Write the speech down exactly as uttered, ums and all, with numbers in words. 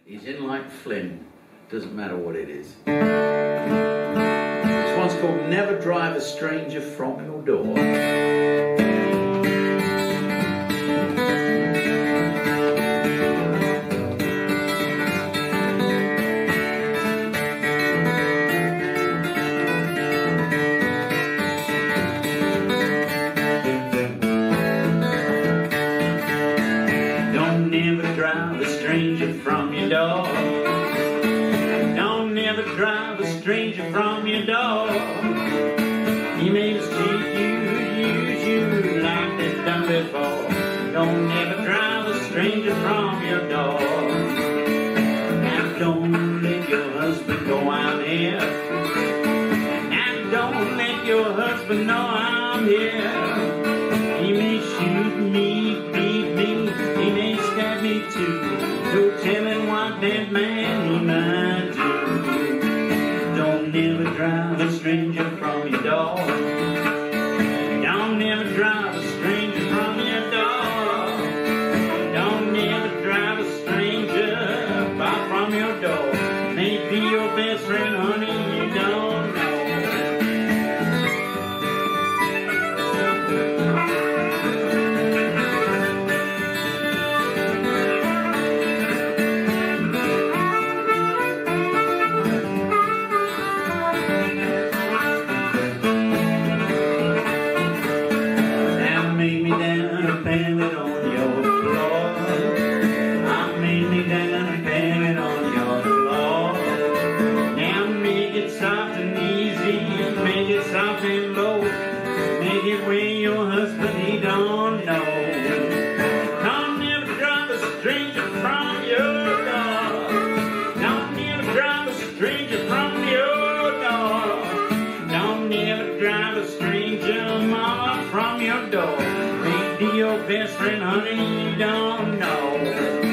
He's in like Flynn. Doesn't matter what it is. This one's called Never Drive a Stranger From Your Door. Don't never drive a stranger from your door. Don't never drive a stranger from your door. He may mistreat you, use you like they've done before. Don't never drive a stranger from your door. Now don't let your husband go out here. Now don't let your husband know I'm here. He may shoot me, beat me, he may stab me too. No telling what that man he might do. Don't never drive a stranger from your door. Don't never drive a stranger from your door. Don't never drive a stranger far from your door. Maybe your best friend, honey, you don't know. Made me down and pan it on your floor. I made me down and pan it on your floor. Now make it soft and easy, make it soft and low. Make it where your husband he don't know. Don't never drive a stranger from your door. Don't never drive a stranger from your door. Don't never drive a stranger, mama, from your door. Be your best friend, honey, you don't know.